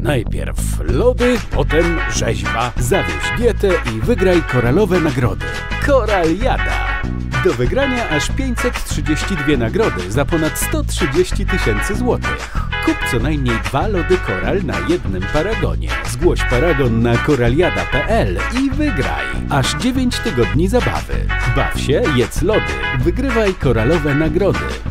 Najpierw lody, potem rzeźba. Zawieź dietę i wygraj koralowe nagrody. Koraliada! Do wygrania aż 532 nagrody za ponad 130 000 złotych. Kup co najmniej 2 lody Koral na jednym paragonie. Zgłoś paragon na koraliada.pl i wygraj. Aż 9 tygodni zabawy. Baw się, jedz lody, wygrywaj koralowe nagrody.